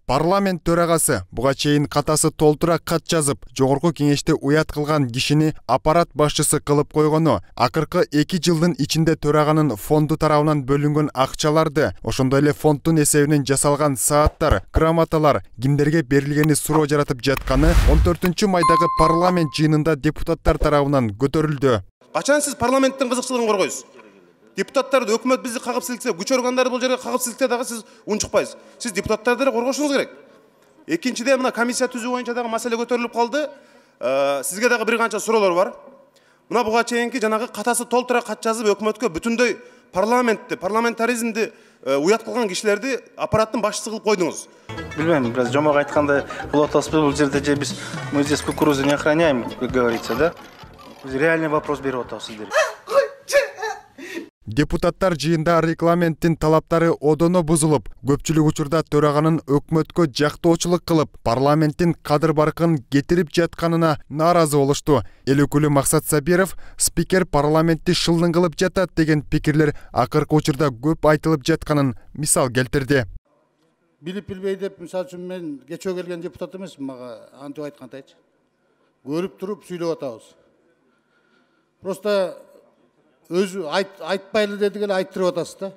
Парламент төрагасы буга чейин катасы толтура кат жазып, жогорку кеңеште уят кылган кишини аппарат башчысы кылып койгону, акыркы 2 жылдын ичинде төраганын фонду тарабынан бөлүнгөн акчаларды, ошондой эле фонддун эсебинен жасалган сааттар, грамоталар кимдерге берилгени суроо жаратып жатканы 14-майдагы парламент жыйынында депутаттар тарабынан көтөрүлдү. Качан сиз парламенттин кызыкчылыгын коргойсуз? Депутаттарды өкмөт бизди кагып силксе, күч органдары бул жерге кагып силксе дагы сиз унчукпайсыз. Сиз депутаттарды деле коргошуңуз керек. Экинчиден мына комиссия түзүү боюнча дагы маселе көтөрүлүп калды. Сизге дагы бир канча суроолор бар. Мына буга чейинки жанагы катасы толтура кат жазып өкмөткө бүтүндөй парламентти, парламентаризмди уят кылган кишилерди аппараттын башчысы кылып койдуңуз. Билбейм, бираз жомок айткандай болот атабыз, бул жерде же биз мы здесь кукурузу не охраняем, как говорится, да? Биз реальный вопрос берип атабыз сиздерге. Депутаттар жыйында регламенттин талаптары одоно бузулуп, көпчүлүк учурда төраганын өкмөткө жактоочулук кылып, парламенттин кадыр баркын кетирип жатканына нааразы болушту. Эл өкүлү Максат Сабиров спикер парламентти шылдың кылып жатат деген пикирлер акыркы учурда көп айтылып жатканын мисал келтирди. Билип билбей деп, мисалы үчүн мен кечөө келген депутат эмесмин, мага антип айткандайчы. Көрүп туруп сүйлөп атабыз. Просто өзү айтпайлы дедик эле айттырып атасыз да.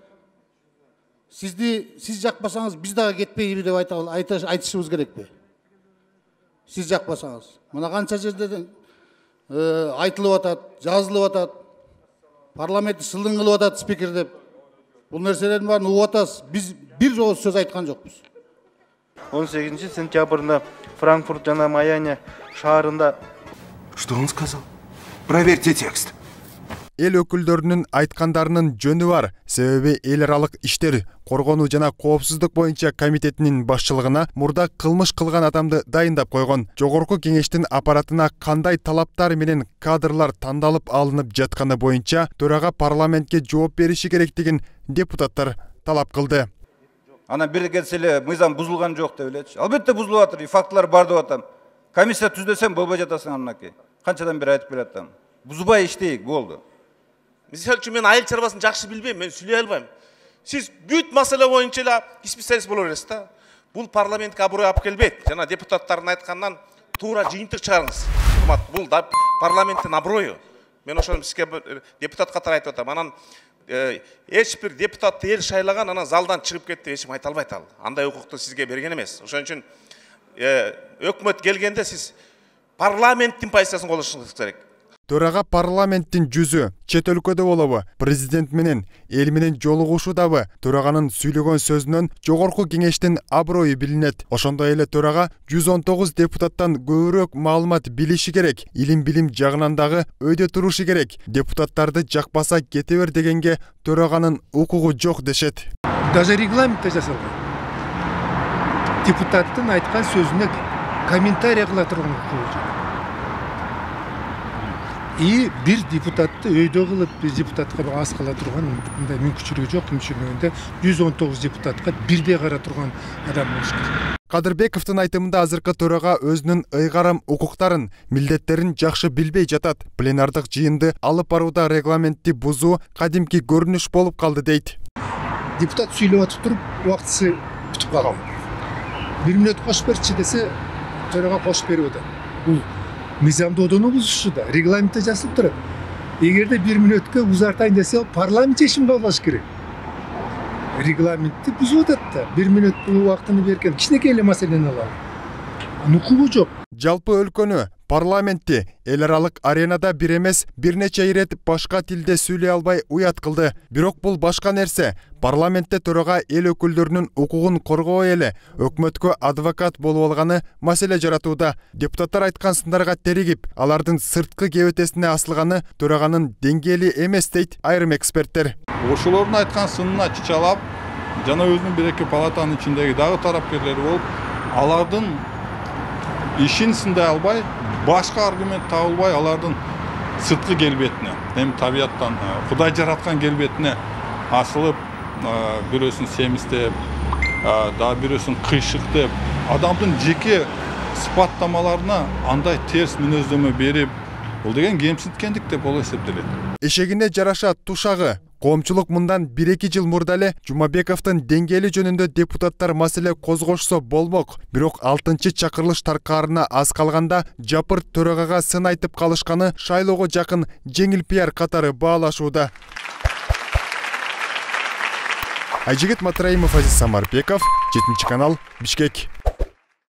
Сиз жакпасаңыз биз дагы кетпейбиз деп айтышыбыз керекпи? Сиз жакпасаңыз. Мына канча жерден айтылып атат, жазылып атат. Парламентти шылдың кылып атат спикер деп. Бул нерселердин баарын угуп атасыз. Биз бир жолу сөз айткан жокпуз. 18 сентябрда Франкфурт жана Майами шаарында. Что он сказал? Проверьте текст. Эл өкүлдөрүнүн айткандарынын жөнү бар. Себеби эл аралык иштер, коргонуу жана коопсуздук боюнча комитетинин башчылыгына мурда кылмыш кылган адамды дайындап койгон. Жогорку кеңештин аппаратына кандай талаптар менен кадрлар тандалып алынып жатканы боюнча төрага парламентке жооп бериши керектигин депутаттар талап кылды. Ана бир келсе эле мыйзам бузулган жок деп элечи. Албетте бузулуп атыр, фактылар бар деп атам. Комиссия түздесем болбой жатасың анакей. Канчадан бери айтып келатам. Бузбай иштейик, болду. Мисалы үчүн мен айыл чарбасын жакшы билбейм, мен сүйлөй албайм. Сиз бүт маселе боюнча эле специалист боло бересиз да. Бул парламентке аброй алып келбейт. Жана депутаттардын айтканынан туура жыйынтык чыгарыңыз. Бул парламенттин аброю. Мен ошону сизге депутат катары айтып атам. Анан эч бир депутатты эл шайлаган, анан залдан чыгып кетти деп эч ким айта албайт ал. Андай укукту сизге берген эмес. Ошон үчүн өкмөт келгенде сиз парламенттин позициясын колдонушуңуз керек. Төрага парламенттин жүзү чет өлкөдө болобу, президент менен эл менен жолугушуудабы төраганын сүйлөгөн сөзүнөн жогорку кеңештин аброю билинет. Ошондой эле төрага 119 депутаттан көбүрөөк маалымат билиши керек, илим-билим жагынан дагы өйдө турушу керек. Депутаттарды жакпаса кете бер дегенге төраганын укугу жок дешет. Даже регламентте жасалган. Депутаттын айткан сөзүнө комментарий кыла турган укугу жок. И бир депутатты өйдө кылып, бир депутатка аз кыла турган мындай мүмкүнчүлүгү жок. Мүмкүнчүлүгүндө 119 депутатка бирдей кара турган адам болуш керек. Кадырбековдун айтымында азыркы төрага өзүнүн ыйгарым укуктарын, милдеттерин жакшы билбей жатат. Пленардык жыйынды алып барууда регламентти бузуу кадимки көрүнүш болуп калды дейт. Депутат сүйлөп атып туруп, убактысы бүтүп калган. 1 мүнөт кошуп берчи десе, төрага кошуп берип атат. Бул мыйзамды одоно бузушу да, регламентте жазылып турат. Эгерде 1 мүнөткө узартайын десе, парламент чечим кабыл алыш керек. Регламентти бузуп атат да, 1 мүнөт убактыны берген кичинекей эле маселени алалы. Укугу жок. Жалпы өлкөнү, парламентти эл аралык аренада бир эмес, бир нече ирет башка тилде сүйлөй албай уят кылды. Бирок бул башка нерсе. Парламентте төрага эл өкүлдөрүнүн укугун коргобой эле өкмөткө адвокат болуп алганы маселе жаратууда. Депутаттар айткан сындарга теригип, алардын сырткы кебетесине асылганы төраганын деңгээли эмес дейт айрым эксперттер. Ошолордун айткан сынына чычалап, жана өзүнүн бир-эки палатанын ичиндеги дагы тараптерлери болуп, алардын ишин сындай албай, башка аргумент табылбай, алардын сырткы келбетине, эми табияттан Кудай жараткан келбетине асылып, бирөөсүн семиздеп, дагы бирөөсүн кыйшык деп, адамдын жеке сыпаттамаларына андай терс мүнөздөмө берип, бул деген кемсинткендик деп боло эсептелет. Эшегине жараша тушагы, Коомчулук мындан 1-2 жыл мурда эле Жумабековдун деңгээли жөнүндө депутаттар маселе козгошсо болмок. Бирок 6-чакырылыш таркаарына аз калганда жапыр төрагага сын айтып калышканы шайлоого жакын жеңил пиар катары баалашууда. Айжигит Матраимов, Азиз Самарбеков, 7 канал, Бишкек.